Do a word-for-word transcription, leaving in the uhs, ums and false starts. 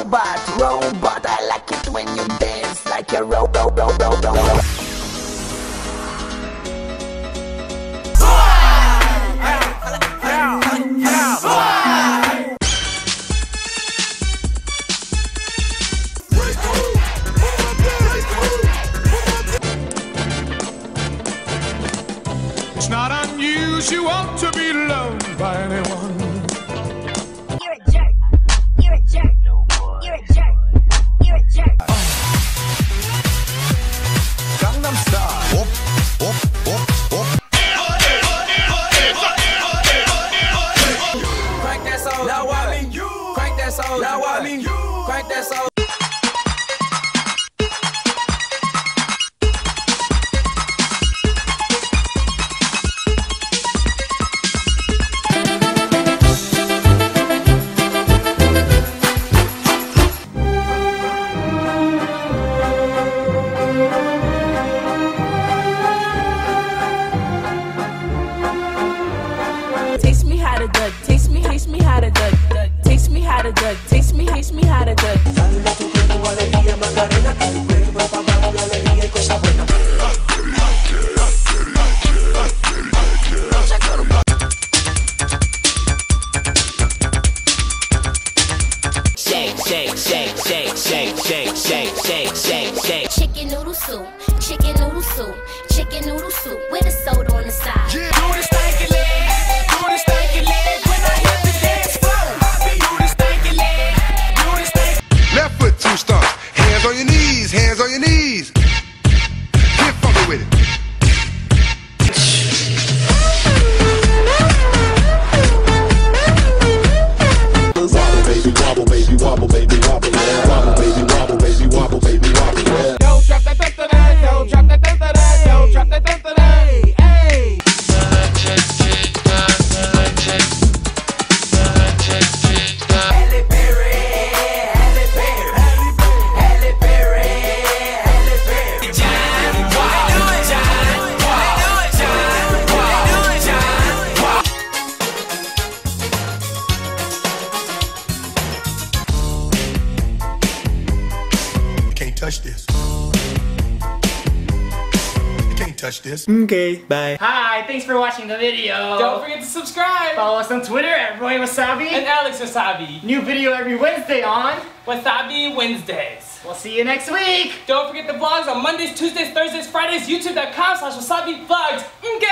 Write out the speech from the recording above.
robot, robot. I like it when you dance like a ro ro ro ro ro ro. It's not unusual to be loved by anyone. You're a jerk. You're a jerk. You're a jerk. You're a jerk. Gangnam Style. Op, op, op, op. Crank that soul. Now I mean you. Crank that soul. Now I mean you. Crank that soul. Taste me how to dud, taste me, taste me how to dud, dud. Taste me how to dud, taste me, taste me how to dud. Shake, shake, shake, shake, shake, shake, shake, shake, shake, shake. Chicken noodle soup. Chicken noodle soup. Chicken noodle soup with a soda on the side. Yeah. Do the stanky leg. Do the stanky leg. When I hit the dance floor, I be do the stanky leg. Do the stanky. Left foot two stomps. Hands on your knees, hands on your knees. Get funky with it. Wobble, baby, wobble, baby, wobble, yeah. Wobble, baby, wobble, baby, wobble, baby, wobble, yeah. Yo, drop that dun dun dun. Yo, drop that dun dun dun. Yo, drop that dun dun dun. Hey. Halle Berry, Halle Berry, Halle Berry, Halle Berry. John, why do it, John? Why do it, John? Why do it, John? You can't touch this. You can't touch this. Okay, bye. Hi, thanks for watching the video. Don't forget to subscribe. Follow us on Twitter at Roy Wasabi. And Alex Wasabi. New video every Wednesday on. Wasabi Wednesdays. We'll see you next week. Don't forget the vlogs on Mondays, Tuesdays, Thursdays, Fridays, YouTube dot com slash wasabi vlogs.